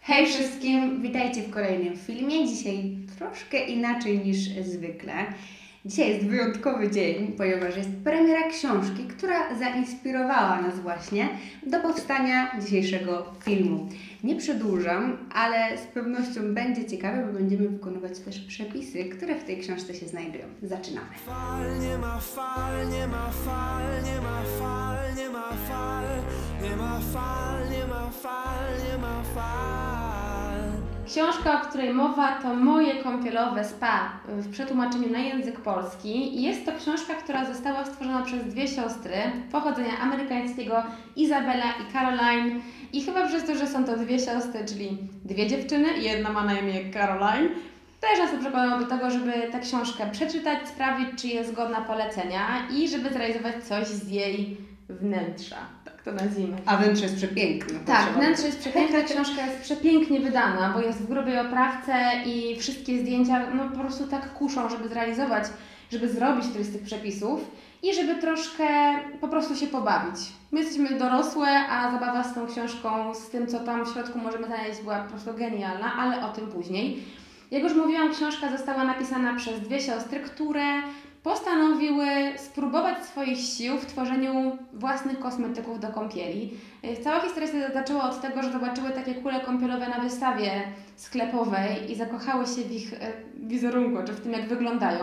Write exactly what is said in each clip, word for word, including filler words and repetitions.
Hej wszystkim, witajcie w kolejnym filmie. Dzisiaj troszkę inaczej niż zwykle. Dzisiaj jest wyjątkowy dzień, ponieważ jest premiera książki, która zainspirowała nas właśnie do powstania dzisiejszego filmu. Nie przedłużam, ale z pewnością będzie ciekawe, bo będziemy wykonywać też przepisy, które w tej książce się znajdują. Zaczynamy. Fal, nie ma fal, nie ma fal, nie ma fal, nie ma fal, nie ma fal, nie ma fal, nie ma fal. Książka, o której mowa, to Moje kąpielowe spa w przetłumaczeniu na język polski. Jest to książka, która została stworzona przez dwie siostry pochodzenia amerykańskiego, Izabela i Caroline. I chyba przez to, że są to dwie siostry, czyli dwie dziewczyny, jedna ma na imię Caroline, też nas to przekonało do tego, żeby tę książkę przeczytać, sprawdzić, czy jest godna polecenia i żeby zrealizować coś z jej wnętrza, tak to nazwijmy. A wnętrze jest przepiękne. Tak, wnętrze jest przepiękne, książka jest przepięknie wydana, bo jest w grubej oprawce i wszystkie zdjęcia no po prostu tak kuszą, żeby zrealizować, żeby zrobić któryś z tych przepisów i żeby troszkę po prostu się pobawić. My jesteśmy dorosłe, a zabawa z tą książką, z tym co tam w środku możemy znaleźć, była po prostu genialna, ale o tym później. Jak już mówiłam, książka została napisana przez dwie siostry, które postanowiły spróbować swoich sił w tworzeniu własnych kosmetyków do kąpieli. Cała historia się zaczęła od tego, że zobaczyły takie kule kąpielowe na wystawie sklepowej i zakochały się w ich wizerunku, czy w tym, jak wyglądają.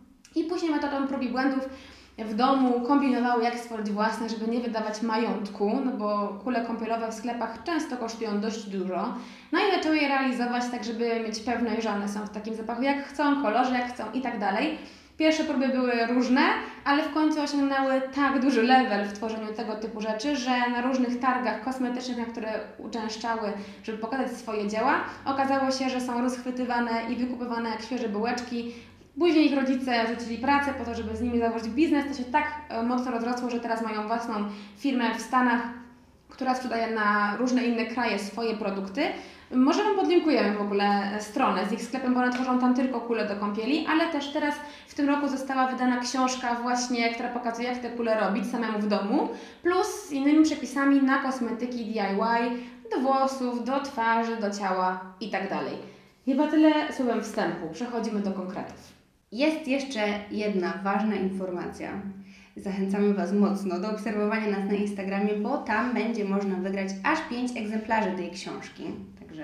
I później metodą prób i błędów w domu kombinowały, jak stworzyć własne, żeby nie wydawać majątku, no bo kule kąpielowe w sklepach często kosztują dość dużo. No i zaczęły je realizować tak, żeby mieć pewność, że one są w takim zapachu, jak chcą, kolorze, jak chcą i tak dalej. Pierwsze próby były różne, ale w końcu osiągnęły tak duży level w tworzeniu tego typu rzeczy, że na różnych targach kosmetycznych, na które uczęszczały, żeby pokazać swoje dzieła, okazało się, że są rozchwytywane i wykupywane jak świeże bułeczki. Później ich rodzice rzucili pracę po to, żeby z nimi założyć biznes. To się tak mocno rozrosło, że teraz mają własną firmę w Stanach, która sprzedaje na różne inne kraje swoje produkty. Może Wam podlinkujemy w ogóle stronę z ich sklepem, bo one tworzą tam tylko kule do kąpieli, ale też teraz w tym roku została wydana książka właśnie, która pokazuje, jak te kule robić samemu w domu, plus z innymi przepisami na kosmetyki D I Y, do włosów, do twarzy, do ciała i tak dalej. Chyba tyle słowem wstępu. Przechodzimy do konkretów. Jest jeszcze jedna ważna informacja. Zachęcamy Was mocno do obserwowania nas na Instagramie, bo tam będzie można wygrać aż pięć egzemplarzy tej książki. Także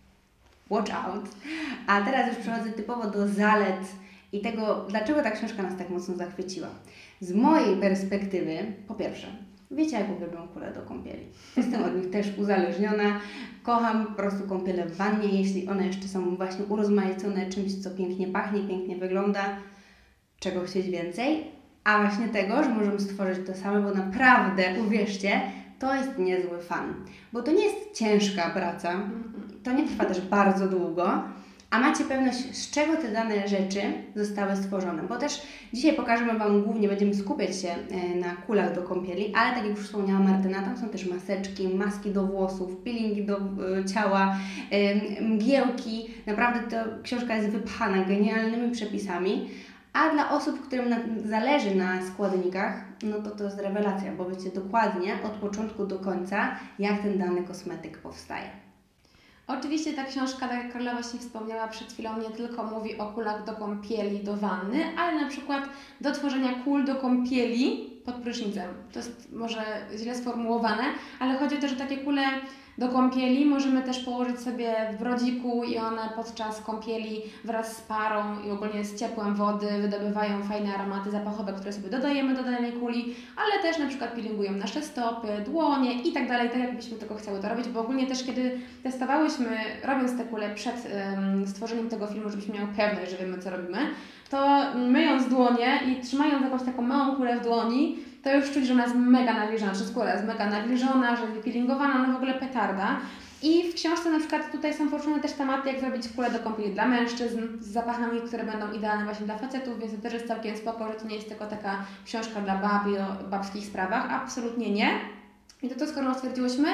watch out. A teraz już przechodzę typowo do zalet i tego, dlaczego ta książka nas tak mocno zachwyciła. Z mojej perspektywy, po pierwsze, wiecie, jak uwielbiam kule do kąpieli. Jestem od nich też uzależniona. Kocham po prostu kąpiele w wannie, jeśli one jeszcze są właśnie urozmaicone czymś, co pięknie pachnie, pięknie wygląda. Czego chcieć więcej? A właśnie tego, że możemy stworzyć to same, bo naprawdę, uwierzcie, to jest niezły fan. Bo to nie jest ciężka praca, to nie trwa też bardzo długo, a macie pewność, z czego te dane rzeczy zostały stworzone. Bo też dzisiaj pokażemy Wam głównie, będziemy skupiać się na kulach do kąpieli, ale tak jak już wspomniała Martyna, tam są też maseczki, maski do włosów, peelingi do y, ciała, y, mgiełki. Naprawdę ta książka jest wypchana genialnymi przepisami. A dla osób, którym na, zależy na składnikach, no to to jest rewelacja, bo wiecie dokładnie od początku do końca, jak ten dany kosmetyk powstaje. Oczywiście ta książka, tak jak Karla właśnie wspomniała przed chwilą, nie tylko mówi o kulach do kąpieli, do wanny, ale na przykład do tworzenia kul do kąpieli pod prysznicem. To jest może źle sformułowane, ale chodzi też o takie kule do kąpieli możemy też położyć sobie w brodziku i one podczas kąpieli wraz z parą i ogólnie z ciepłem wody wydobywają fajne aromaty zapachowe, które sobie dodajemy do danej kuli, ale też na przykład peelingują nasze stopy, dłonie i tak dalej, tak jakbyśmy tylko chciały to robić, bo ogólnie też kiedy testowałyśmy, robiąc te kule przed um, stworzeniem tego filmu, żebyśmy miały pewność, że wiemy co robimy, to myjąc dłonie i trzymając jakąś taką małą kulę w dłoni, to już czuć, że ona jest mega nawilżona, że skóra jest mega nawilżona, że wypeelingowana, no w ogóle petarda. I w książce na przykład tutaj są poruszone też tematy, jak zrobić kulę do kąpieli dla mężczyzn z zapachami, które będą idealne właśnie dla facetów, więc to też jest całkiem spoko, że to nie jest tylko taka książka dla bab i o babskich sprawach, absolutnie nie. I to, to skoro stwierdziłyśmy,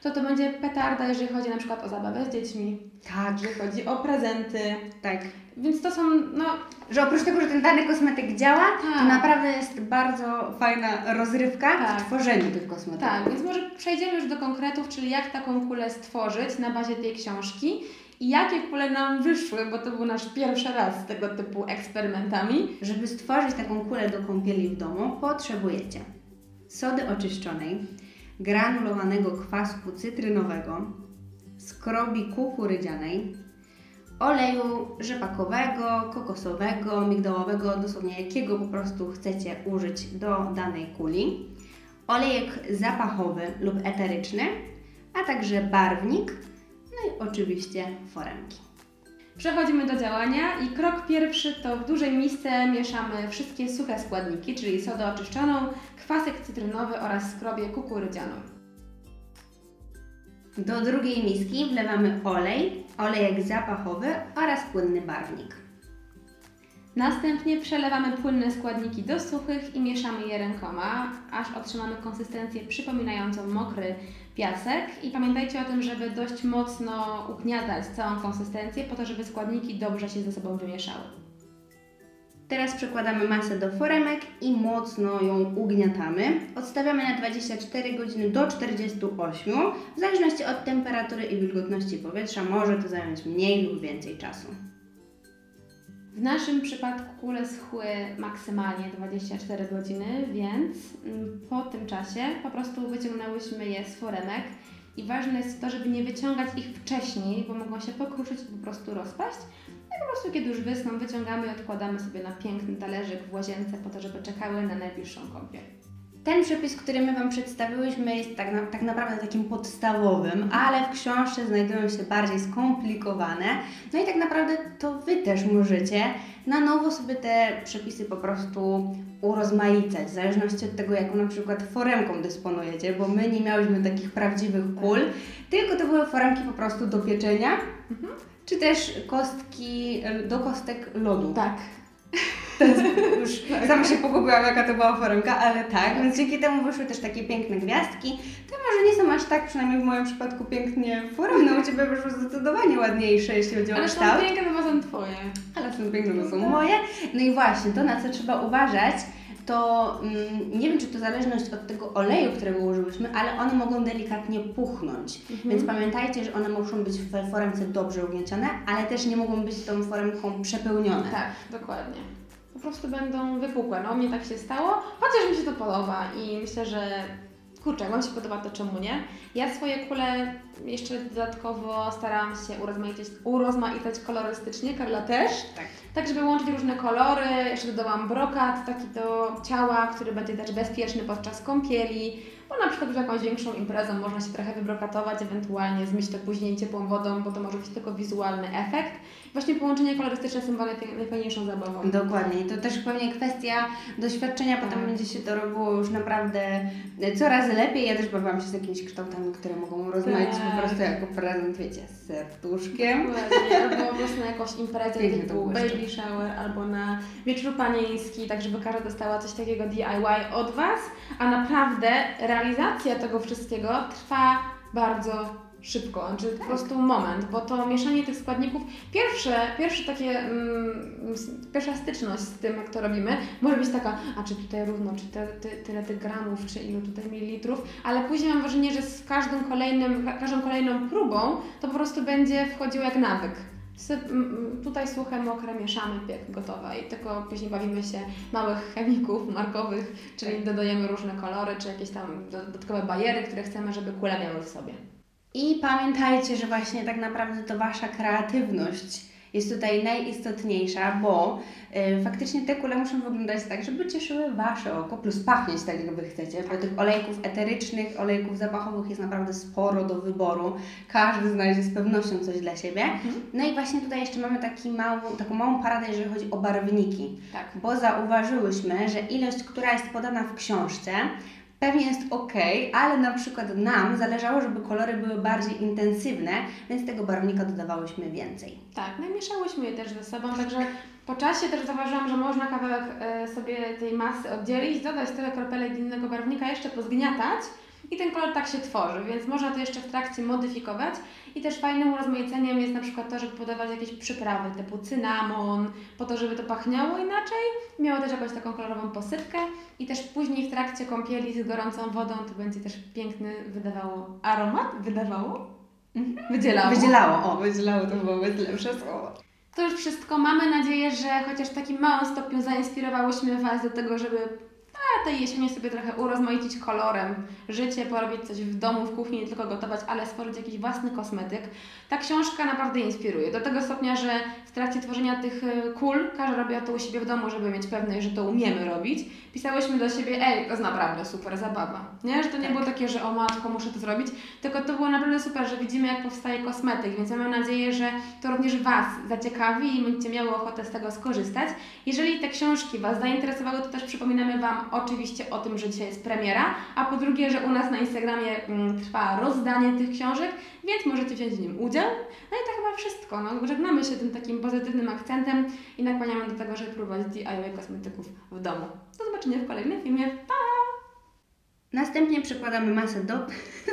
to to będzie petarda, jeżeli chodzi na przykład o zabawę z dziećmi, Tak, jeżeli chodzi o prezenty. tak. Więc to są, no, Że oprócz tego, że ten dany kosmetyk działa, to Tak. naprawdę jest bardzo fajna rozrywka Tak. w tworzeniu tych kosmetyków. tak, więc może przejdziemy już do konkretów, czyli jak taką kulę stworzyć na bazie tej książki i jakie kule nam wyszły, bo to był nasz pierwszy raz z tego typu eksperymentami. Żeby stworzyć taką kulę do kąpieli w domu, potrzebujecie sody oczyszczonej, granulowanego kwasku cytrynowego, skrobi kukurydzianej, oleju rzepakowego, kokosowego, migdałowego, dosłownie jakiego po prostu chcecie użyć do danej kuli, olejek zapachowy lub eteryczny, a także barwnik, no i oczywiście foremki. Przechodzimy do działania i krok pierwszy to w dużej misce mieszamy wszystkie suche składniki, czyli sodę oczyszczoną, kwasek cytrynowy oraz skrobię kukurydzianą. Do drugiej miski wlewamy olej, olejek zapachowy oraz płynny barwnik. Następnie przelewamy płynne składniki do suchych i mieszamy je rękoma, aż otrzymamy konsystencję przypominającą mokry piasek. I pamiętajcie o tym, żeby dość mocno ugniatać całą konsystencję, po to, żeby składniki dobrze się ze sobą wymieszały. Teraz przekładamy masę do foremek i mocno ją ugniatamy. Odstawiamy na dwadzieścia cztery godziny do czterdziestu ośmiu. W zależności od temperatury i wilgotności powietrza może to zająć mniej lub więcej czasu. W naszym przypadku kule schły maksymalnie dwadzieścia cztery godziny, więc mm, po tym czasie po prostu wyciągnęłyśmy je z foremek i ważne jest to, żeby nie wyciągać ich wcześniej, bo mogą się pokruszyć i po prostu rozpaść. I po prostu kiedy już wyschną, wyciągamy i odkładamy sobie na piękny talerzyk w łazience po to, żeby czekały na najbliższą kąpiel. Ten przepis, który my Wam przedstawiłyśmy, jest tak, na, tak naprawdę takim podstawowym, ale w książce znajdują się bardziej skomplikowane. No i tak naprawdę to Wy też możecie na nowo sobie te przepisy po prostu urozmaicać, w zależności od tego, jaką na przykład foremką dysponujecie, bo my nie miałyśmy takich prawdziwych kul, tylko to były foremki po prostu do pieczenia, Mhm. czy też kostki do kostek lodu. Tak. Już sama się pogubiłam, jaka to była foremka, ale tak, więc dzięki temu wyszły też takie piękne gwiazdki. Te może nie są aż tak, przynajmniej w moim przypadku, pięknie foremne, u Ciebie wyszły zdecydowanie ładniejsze, jeśli chodzi o Ale są kształt. piękne, bo są Twoje. Ale są piękne, bo są moje. No i właśnie, to na co trzeba uważać, to mm, nie wiem, czy to zależność od tego oleju, którego użyłyśmy, ale one mogą delikatnie puchnąć. Mhm. Więc pamiętajcie, że one muszą być w foremce dobrze ugniecione, ale też nie mogą być tą foremką przepełnione. Tak, dokładnie. Po prostu będą wypukłe. No, u mnie tak się stało, chociaż mi się to podoba i myślę, że kurczę, jak Wam się podoba, to czemu nie? Ja swoje kule jeszcze dodatkowo starałam się urozmaicać, urozmaicać kolorystycznie, Karla też. Tak. Tak, żeby łączyć różne kolory. Jeszcze dodałam brokat taki do ciała, który będzie też bezpieczny podczas kąpieli. Bo na przykład już jakąś większą imprezą można się trochę wybrokatować, ewentualnie zmyć to później ciepłą wodą, bo to może być tylko wizualny efekt. Właśnie połączenia kolorystyczne są chyba najfaj- najfajniejszą zabawą. Dokładnie. I to też pewnie kwestia doświadczenia, potem Tak. będzie się to robiło już naprawdę coraz lepiej. Ja też bawiłam się z jakimiś kształtami, które mogą rozmaicić Tak. po prostu jako prezent, wiecie, z serduszkiem. Dokładnie, albo po prostu na jakąś imprezę Pięknie to typu błyszczy. baby shower, albo na wieczór panieński, tak żeby każda dostała coś takiego D I Y od Was, a naprawdę realizacja tego wszystkiego trwa bardzo szybko, znaczy po prostu moment, bo to mieszanie tych składników, pierwsze, pierwsze takie, mm, pierwsza styczność z tym, jak to robimy, może być taka, a czy tutaj równo, czy te, ty, tyle tych gramów, czy ilu tutaj mililitrów, ale później mam wrażenie, że z każdym kolejnym, każdą kolejną próbą to po prostu będzie wchodziło jak nawyk. Syp, m, tutaj suche, mokre, mieszamy, piek, gotowe i tylko później bawimy się małych chemików markowych, czyli dodajemy różne kolory, czy jakieś tam dodatkowe bajery, które chcemy, żeby kule miały w sobie. I pamiętajcie, że właśnie tak naprawdę to Wasza kreatywność jest tutaj najistotniejsza, bo y, faktycznie te kule muszą wyglądać tak, żeby cieszyły Wasze oko, plus pachnieć tak, jak Wy chcecie, bo tych olejków eterycznych, olejków zapachowych jest naprawdę sporo do wyboru. Każdy znajdzie z pewnością coś dla siebie. Mhm. No i właśnie tutaj jeszcze mamy taki małą, taką małą paradę, jeżeli chodzi o barwniki, Tak. bo zauważyłyśmy, że ilość, która jest podana w książce, pewnie jest ok, ale na przykład nam zależało, żeby kolory były bardziej intensywne, więc tego barwnika dodawałyśmy więcej. Tak, no i mieszałyśmy je też ze sobą, także po czasie też zauważyłam, że można kawałek e, sobie tej masy oddzielić, dodać tyle kropelek innego barwnika, jeszcze pozgniatać I ten kolor tak się tworzy, więc można to jeszcze w trakcie modyfikować. I też fajnym urozmaiceniem jest na przykład to, żeby podawać jakieś przyprawy typu cynamon, po to, żeby to pachniało inaczej, miało też jakąś taką kolorową posypkę i też później w trakcie kąpieli z gorącą wodą to będzie też piękny, wydawało, aromat, wydawało? Mhm. Wydzielało. Wydzielało, o, wydzielało to było lepsze słowo. To już wszystko. Mamy nadzieję, że chociaż w takim małym stopniu zainspirowałyśmy Was do tego, żeby a tej jesieni sobie trochę urozmaicić kolorem życie, porobić coś w domu, w kuchni, nie tylko gotować, ale stworzyć jakiś własny kosmetyk. Ta książka naprawdę inspiruje. Do tego stopnia, że w trakcie tworzenia tych kul, każda robiła to u siebie w domu, żeby mieć pewność, że to umiemy robić. Pisałyśmy do siebie, ej, to jest naprawdę super zabawa. Nie? Że to nie tak. było takie, że o matko, muszę to zrobić, tylko to było naprawdę super, że widzimy, jak powstaje kosmetyk, więc ja mam nadzieję, że to również Was zaciekawi i będziecie miały ochotę z tego skorzystać. Jeżeli te książki Was zainteresowały, to też przypominamy Wam oczywiście o tym, że dzisiaj jest premiera, a po drugie, że u nas na Instagramie mm, trwa rozdanie tych książek, więc możecie wziąć w nim udział. No i to chyba wszystko. No, żegnamy się tym takim pozytywnym akcentem i nakłaniamy do tego, żeby próbować D I Y kosmetyków w domu. Do zobaczenia w kolejnym filmie. Pa! Następnie przykładamy masę do...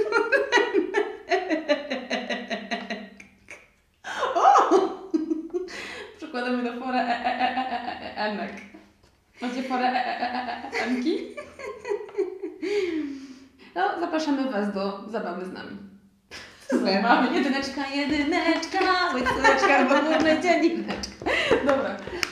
Przykładamy do forę e, e, e, e, e, e, emek. Macie forę e, e, e, e, e, emki? No, zapraszamy Was do zabawy z nami. Super. Jedyneczka, jedyneczka, łyczeczka, bo górne dziedzineczka. Dobra.